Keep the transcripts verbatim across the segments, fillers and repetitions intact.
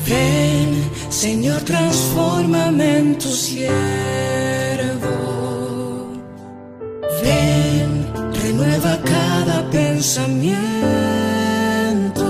Ven, Señor, transfórmame en tu siervo. Ven, renueva cada pensamiento.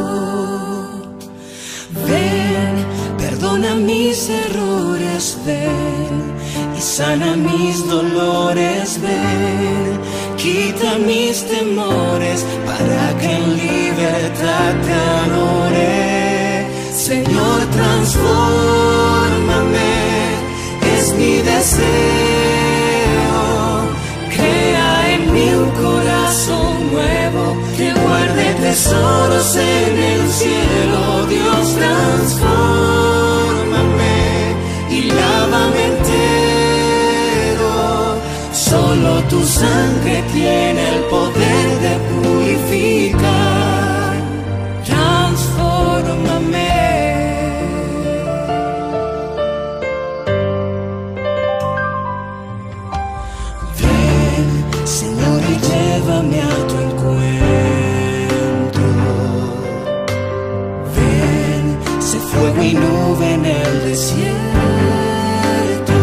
Ven, perdona mis errores. Ven y sana mis dolores. Ven, quita mis temores para que en libertad te adore. Señor, transfórmame, es mi deseo. Crea en mí un corazón nuevo que guarde tesoros en el cielo. Dios, transfórmame y lávame entero. Solo tu sangre tiene el poder de purificar. Transfórmame. Ven, Señor, y llévame a tu encuentro. Ven, sé fuego y nube en el desierto.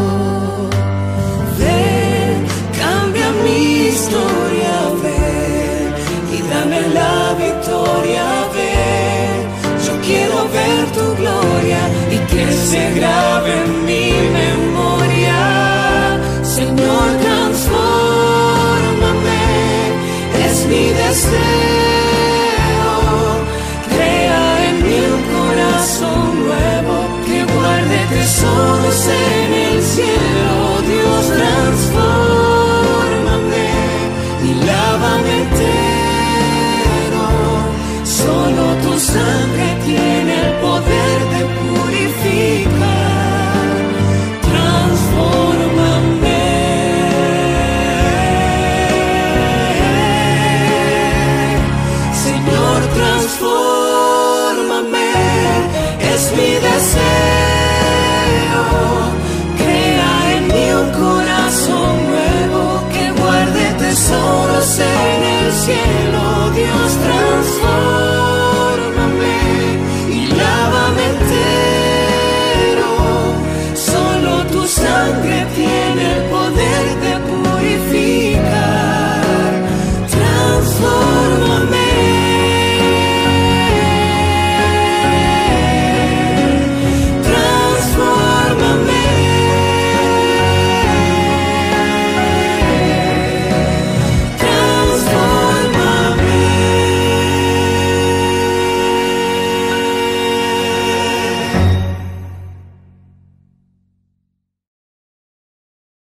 Ven, cambia mi historia. Ven y dame la victoria. Ven, yo quiero ver tu gloria y que se grabe en mi memoria. Señor, transfórmame, es mi deseo. Crea en mí un corazón nuevo que guarde tesoros en el cielo. Dios, transfórmame y lávame entero. Solo tu sangre tiene el poder de purificar. Transfórmame. Señor, transfórmame, es mi deseo. Crea en mí un corazón nuevo que guarde tesoros en el cielo.